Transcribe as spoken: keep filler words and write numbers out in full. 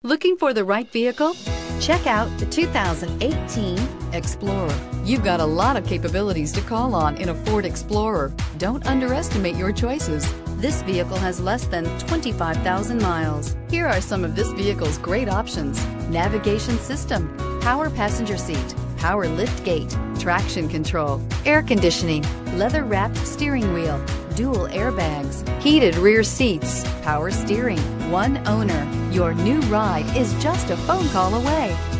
Looking for the right vehicle? Check out the two thousand eighteen Explorer. You've got a lot of capabilities to call on in a Ford Explorer. Don't underestimate your choices. This vehicle has less than twenty-five thousand miles. Here are some of this vehicle's great options: navigation system, power passenger seat, power lift gate, traction control, air conditioning, leather-wrapped steering wheel, dual airbags, heated rear seats, power steering, one owner. Your new ride is just a phone call away.